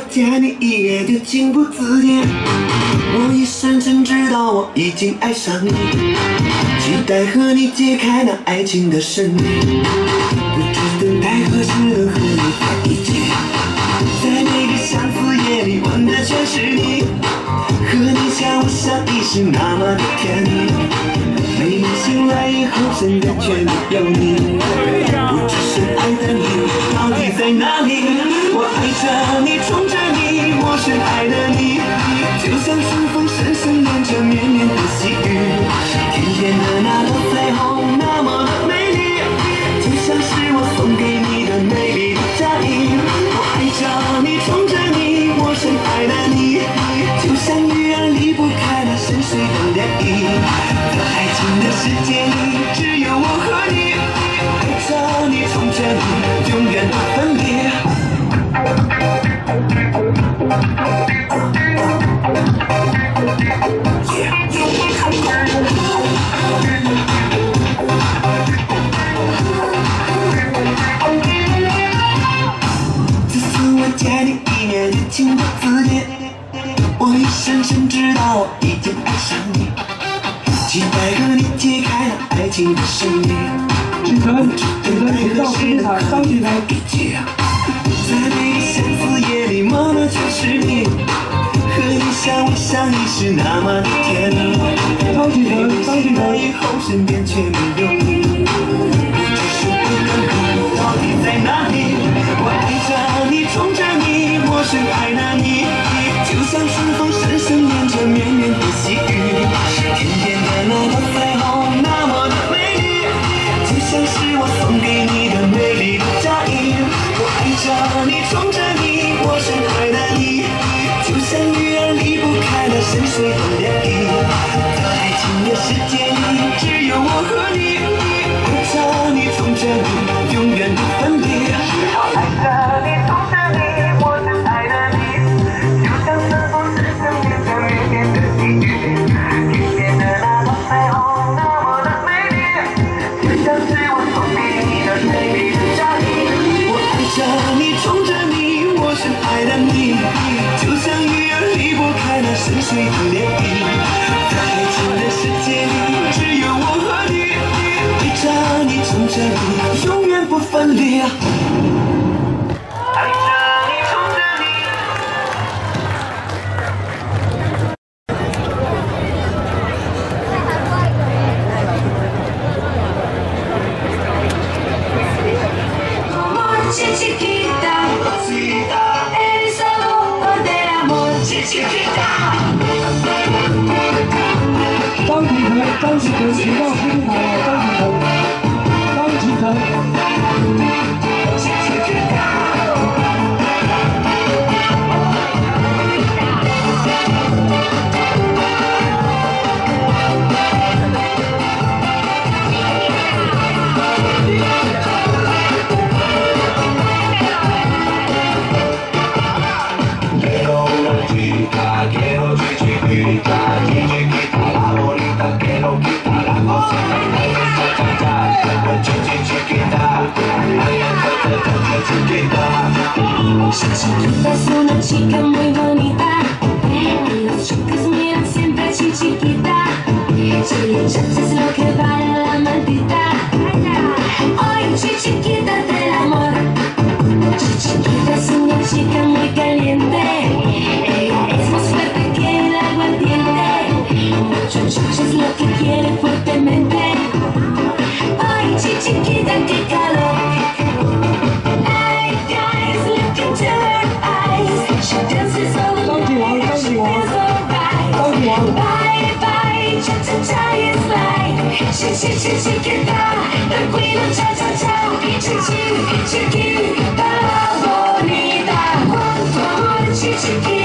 见你一眼就情不自禁，我已深深知道我已经爱上你，期待和你解开那爱情的神秘，不知等待何时能和你在一起，在每个相思夜里闻的全是你，和你相偎相依是那么的甜蜜，每梦醒来以后身边却没有你，不知深爱的你到底在哪里，我爱着你宠着你我深爱的你，就像顺风顺水连着绵绵的细雨，天边的那朵彩虹那么的美丽，就像是我送给你的美丽的嫁衣，我爱着你宠着你我深爱的你，就像鱼儿离不开那深水的涟漪，在爱情的世界里只有我和你，爱着你宠着你永远不分离。自从我见你一面就情不自禁，我已深深知道我已经爱上你，期待和你解开那爱情的神秘。 举成，频道出场，张举成。 在每个相思夜里梦的全是你，和你相偎相依是那么的甜蜜， 张举成。 以后身边却没有你，只是不能你到底在哪里，我爱着你宠着你我深爱的你，就像顺风顺水连着绵绵的细雨，天边的那朵彩虹那么的美丽，就像是我送给你的美丽的嫁衣，我爱着你宠着你我深爱的你，就像鱼儿离不开那深水的涟漪，在爱情的世界里只有我和你，爱着你宠着你永远不分离，我爱着你宠着你我深爱的你，就像顺风顺水连着绵绵的细雨，天边的那朵彩虹那么的美丽，就像是我送给你的美丽的嫁衣，我爱着你宠着你我深爱的你，就像鱼儿离不开那深水的涟漪，在爱情的世界里只有我和你，爱着你宠着你永远不分离，爱着你宠着你。 张举成，频道出场，张举成。 Es una chica muy bonita y los chicos miran siempre a chiquita. Chiquichas es lo que vale la maldita. Hoy chiquita del amor. Chiquita es una chica muy caliente. Ella es más fuerte que el aguardiente. Mucho chucha es lo que quiere fuertemente. Hoy chiquita qué calor. Bye bye, cha-cha-cha is like chiquita, tranquilo, cha-cha-cha, chiquita bonita, con tu amor, chiquita.